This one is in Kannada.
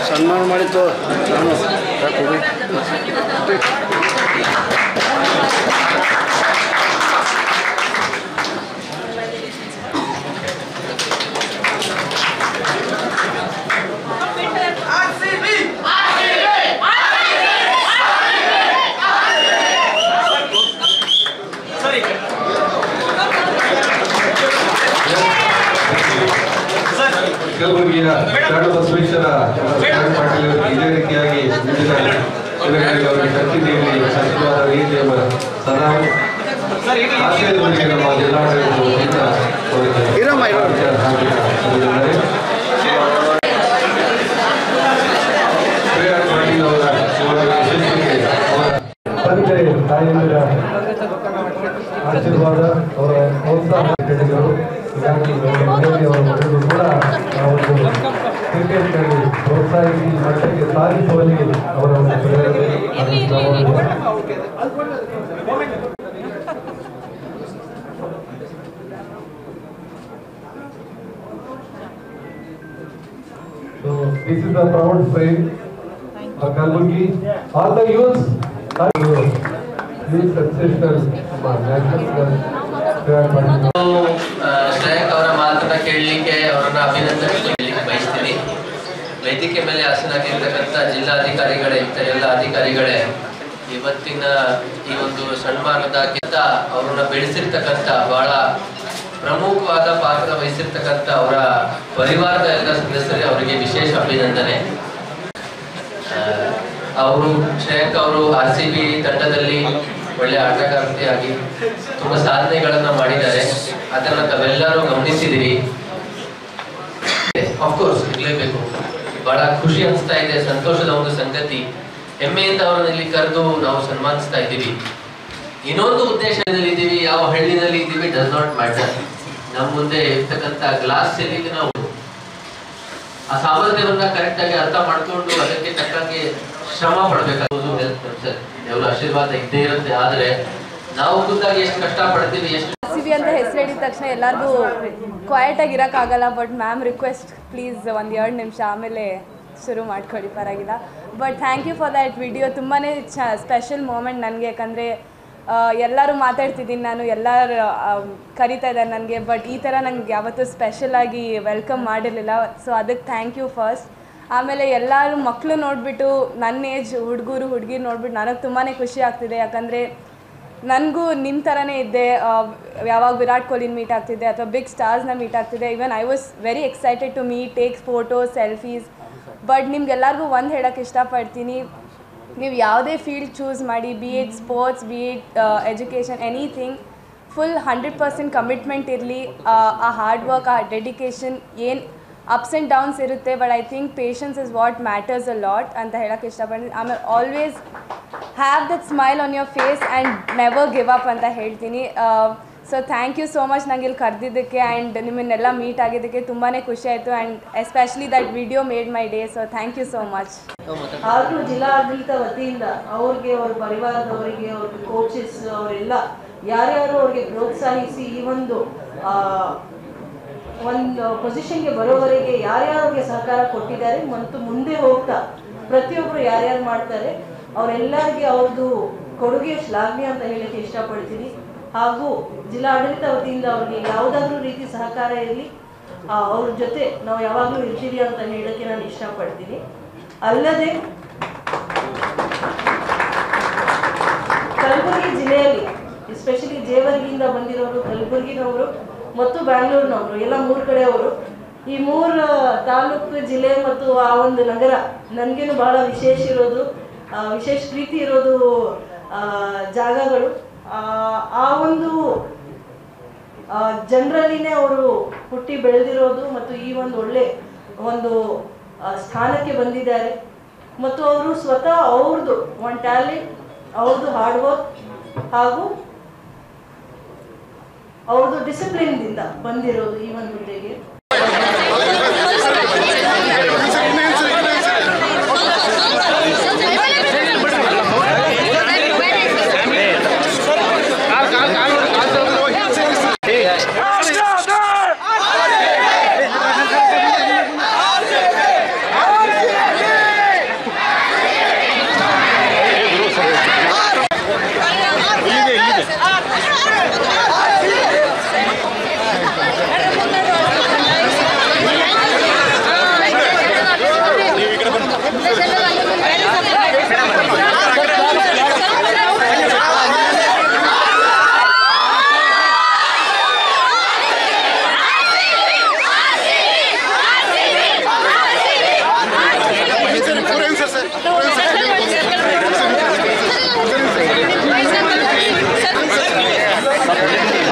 ಸನ್ಮಾನ ಮಾಡಿತ್ತು ನಾನು ಕಲಬುರಗಿಯ ಬಸವೇಶ್ವರ ಪಾಟೀಲ್ ಇದೇ ರೀತಿಯಾಗಿ ಅವರಿಗೆ ಶಕ್ತಿ ನೀಡಿ ಸಚಿವಾದ ರೀತಿಯ ಸದಾ ಆಶಯದೊಂದಿಗೆ ನಮ್ಮ ಜಿಲ್ಲಾಡಳಿತ ಪಾಟೀಲ್ ಅವರ ತಾಯಿಯರ ಆಶೀರ್ವಾದ ಅವರ ಪ್ರೋತ್ಸಾಹ ಹೇಳಿದರು. ಹೀಗಾಗಿ ಅವರ ಮನೆಯೂ ಕೂಡ ಕ್ರಿಕೆಟ್ನಲ್ಲಿ ಪ್ರೋತ್ಸಾಹಿಸಿ ಮಟ್ಟಕ್ಕೆ ಸಾಧಿಸುವಲ್ಲಿ ಅವರ So this is a proud frame of Kalburgi. All the youths are successful national ಶ್ರೇಯಕ್ ಅವರ ಮಾತನ್ನ ಕೇಳಲಿಕ್ಕೆ ಅವರನ್ನ ಅಭಿನಂದನೆ ಬಯಸ್ತೀನಿ. ವೇದಿಕೆ ಮೇಲೆ ಹಾಸನಾಗಿರ್ತಕ್ಕಂಥ ಜಿಲ್ಲಾಧಿಕಾರಿಗಳೇ ಎಲ್ಲ ಅಧಿಕಾರಿಗಳೇ, ಇವತ್ತಿನ ಈ ಒಂದು ಸನ್ಮಾನದಕ್ಕಿಂತ ಅವರನ್ನ ಬೆಳೆಸಿರ್ತಕ್ಕಂಥ ಬಹಳ ಪ್ರಮುಖವಾದ ಪಾತ್ರ ವಹಿಸಿರ್ತಕ್ಕಂಥ ಅವರ ಪರಿವಾರದ ಎಲ್ಲ ಸದಸ್ಯರೇ ಅವರಿಗೆ ವಿಶೇಷ ಅಭಿನಂದನೆ. ಅವರು ಶ್ರೇಯಕ್ ಅವರು RCB ತಂಡದಲ್ಲಿ ಒಳ್ಳೆ ಆಟಗಾರ್ತಿಯಾಗಿ ತುಂಬಾ ಸಾಧನೆಗಳನ್ನ ಮಾಡಿದ್ದಾರೆ. ಅದನ್ನ ತಾವೆಲ್ಲರೂ ಗಮನಿಸಿದಿರಿ. ಅಫ್ಕೋರ್ಸ್ ಇರ್ಲೇಬೇಕು. ಬಹಳ ಖುಷಿ ಅನಿಸ್ತಾ ಇದೆ, ಸಂತೋಷದ ಒಂದು ಸಂಗತಿ. ಹೆಮ್ಮೆಯಿಂದ ಅವರನ್ನ ಇಲ್ಲಿ ಕರೆದು ನಾವು ಸನ್ಮಾನಿಸ್ತಾ ಇದ್ದೀವಿ. ಇನ್ನೊಂದು ಉದ್ದೇಶದಲ್ಲಿ ಇದ್ದೀವಿ, ಯಾವ ಹಳ್ಳಿನಲ್ಲಿ ಇದ್ದೀವಿ ಡಸ್ ನಾಟ್ ಮ್ಯಾಟರ್. ನಮ್ಮ ಮುಂದೆ ಇರ್ತಕ್ಕಂಥ ಗ್ಲಾಸ್ ಸೆಲ್ಲಿಗೆ ನಾವು ಆ ಸಾಮರ್ಥ್ಯವನ್ನ ಕರೆಕ್ಟ್ ಆಗಿ ಅರ್ಥ ಮಾಡ್ಕೊಂಡು ಅದಕ್ಕೆ ತಕ್ಕಂಗೆ ಶ್ರಮ ಪಡ್ಬೇಕಾಗುವುದು. ದೇವರ ಆಶೀರ್ವಾದ ಇದ್ದೇ ಇರುತ್ತೆ. ಆದ್ರೆ ನಾವು ಖುದ್ದಾಗಿ ಎಷ್ಟು ಕಷ್ಟ ಪಡ್ತೀವಿ, ಎಷ್ಟು RCB ಅಂತ ಹೆಸರು ಹೇಳಿದ ತಕ್ಷಣ ಎಲ್ಲರಿಗೂ ಕ್ವೈಟ್ ಆಗಿ ಇರೋಕ್ಕಾಗಲ್ಲ. ಬಟ್ ಮ್ಯಾಮ್ ರಿಕ್ವೆಸ್ಟ್ ಪ್ಲೀಸ್ ಒಂದು 2 ನಿಮಿಷ ಆಮೇಲೆ ಶುರು ಮಾಡ್ಕೊಳ್ಳಿ, ಪರವಾಗಿಲ್ಲ. But thank you for that video. ತುಂಬಾ ಸ್ಪೆಷಲ್ ಮೂಮೆಂಟ್ ನನಗೆ, ಯಾಕಂದರೆ ಎಲ್ಲರೂ ಮಾತಾಡ್ತಿದ್ದೀನಿ ನಾನು, ಎಲ್ಲರೂ ಕರಿತಾ ಇದ್ದಾರೆ ನನಗೆ. ಬಟ್ ಈ ಥರ ನನಗೆ ಯಾವತ್ತೂ ಸ್ಪೆಷಲಾಗಿ ವೆಲ್ಕಮ್ ಮಾಡಿರಲಿಲ್ಲ. ಸೊ ಅದಕ್ಕೆ ಥ್ಯಾಂಕ್ ಯು ಫಸ್ಟ್. ಆಮೇಲೆ ಎಲ್ಲರೂ ಮಕ್ಕಳು ನೋಡಿಬಿಟ್ಟು ನನ್ನ ಏಜ್ ಹುಡುಗರು ಹುಡುಗಿರು ನೋಡಿಬಿಟ್ಟು ನನಗೆ ತುಂಬಾ ಖುಷಿ ಆಗ್ತಿದೆ. ಯಾಕಂದರೆ ನನಗೂ ನಿಮ್ಮ ಥರನೇ ಇದ್ದೆ. ಯಾವಾಗ ವಿರಾಟ್ ಕೊಹ್ಲಿನ ಮೀಟ್ ಆಗ್ತಿದ್ದೆ ಅಥವಾ ಬಿಗ್ ಸ್ಟಾರ್ಸ್ನ ಮೀಟ್ ಆಗ್ತಿದ್ದೆ. Even I was very excited to meet, take photos, selfies. But ನಿಮ್ಗೆಲ್ಲರಿಗೂ ಒಂದು ಹೇಳೋಕ್ಕೆ ಇಷ್ಟಪಡ್ತೀನಿ, ನೀವು ಯಾವುದೇ ಫೀಲ್ಡ್ ಚೂಸ್ ಮಾಡಿ, be it sports, be it education, anything, full 100% commitment ಇರಲಿ. ಆ ಹಾರ್ಡ್ ವರ್ಕ್, ಆ ಡೆಡಿಕೇಶನ್, ಏನು ಅಪ್ಸ್ ಆ್ಯಂಡ್ ಡೌನ್ಸ್ ಇರುತ್ತೆ, but I think patience is what matters a lot ಅಂತ ಹೇಳೋಕ್ಕೆ ಇಷ್ಟಪಡ್ತೀನಿ. ಆಮೇಲೆ always have that smile on your face and never give up ಅಂತ ಹೇಳ್ತೀನಿ. So thank you so much ನಂಗೆ ಇಲ್ಲಿ ಕರೆದಿದ್ದಕ್ಕೆ ಆ್ಯಂಡ್ ನಿಮ್ಮನ್ನೆಲ್ಲ ಮೀಟ್ ಆಗಿದ್ದಕ್ಕೆ ತುಂಬಾ ಖುಷಿ ಆಯಿತು. And especially that video made my day. So thank you so much. ಹಾಗೂ ಜಿಲ್ಲಾಡಳಿತ ವತಿಯಿಂದ ಅವ್ರಿಗೆ, ಅವ್ರ ಪರಿವಾರದವರಿಗೆ, ಅವ್ರಿಗೆ ಕೋಚಸ್ ಅವರೆಲ್ಲ ಯಾರ್ಯಾರು ಅವ್ರಿಗೆ ಪ್ರೋತ್ಸಾಹಿಸಿ ಈ ಒಂದು ಪೊಸಿಷನ್ಗೆ ಬರೋವರೆಗೆ ಯಾರ್ಯಾರಿಗೆ ಸಹಕಾರ ಕೊಟ್ಟಿದ್ದಾರೆ ಮತ್ತು ಮುಂದೆ ಹೋಗ್ತಾ ಪ್ರತಿಯೊಬ್ಬರು ಯಾರ್ಯಾರು ಮಾಡ್ತಾರೆ ಅವರೆಲ್ಲರಿಗೆ ಅವ್ರದ್ದು ಕೊಡುಗೆ ಶ್ಲಾಘನೀಯ ಅಂತ ಹೇಳಕ್ಕೆ ಇಷ್ಟಪಡ್ತೀನಿ. ಹಾಗೂ ಜಿಲ್ಲಾಡಳಿತ ವತಿಯಿಂದ ಅವ್ರಿಗೆ ಯಾವುದಾದ್ರೂ ರೀತಿ ಸಹಕಾರ ಇರಲಿ, ಅವ್ರ ಜೊತೆ ನಾವು ಯಾವಾಗಲೂ ಇರ್ತೀವಿ ಅಂತ ಹೇಳಕ್ಕೆ ನಾನು ಇಷ್ಟಪಡ್ತೀನಿ. ಅಲ್ಲದೆ ಕಲಬುರಗಿ ಜಿಲ್ಲೆಯಲ್ಲಿ ಎಸ್ಪೆಷಲಿ ಜೇವರ್ಗಿಯಿಂದ ಬಂದಿರೋರು, ಕಲಬುರಗಿನವರು ಮತ್ತು ಬ್ಯಾಂಗ್ಳೂರಿನವರು, ಎಲ್ಲ 3 ಕಡೆಯವರು. ಈ 3 ತಾಲೂಕು, ಜಿಲ್ಲೆ ಮತ್ತು ಆ ಒಂದು ನಗರ ನನಗೇನು ಬಹಳ ವಿಶೇಷ ಪ್ರೀತಿ ಇರೋದು ಜಾಗಗಳು. ಆ ಒಂದು ಜನರಲ್ಲಿನೇ ಅವರು ಹುಟ್ಟಿ ಬೆಳೆದಿರೋದು ಮತ್ತು ಈ ಒಂದು ಒಳ್ಳೆ ಒಂದು ಸ್ಥಾನಕ್ಕೆ ಬಂದಿದ್ದಾರೆ. ಮತ್ತು ಅವರು ಸ್ವತಃ ಅವ್ರದ್ದು ಒಂದು ಟ್ಯಾಲೆಂಟ್, ಅವ್ರದ್ದು ಹಾರ್ಡ್ ವರ್ಕ್ ಹಾಗೂ ಅವ್ರದ್ದು ಡಿಸಿಪ್ಲಿನ್ದಿಂದ ಬಂದಿರೋದು ಈ ಒಂದು ಹುದ್ದೆಗೆ.